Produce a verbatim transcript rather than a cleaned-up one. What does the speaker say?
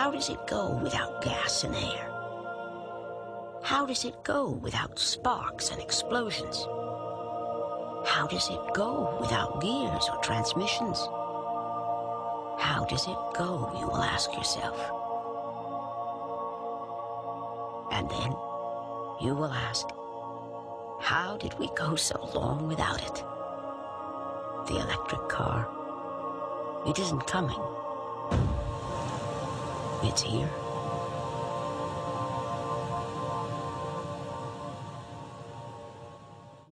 How does it go without gas and air? How does it go without sparks and explosions? How does it go without gears or transmissions? How does it go, you will ask yourself. And then you will ask, how did we go so long without it? The electric car, it isn't coming. It's here.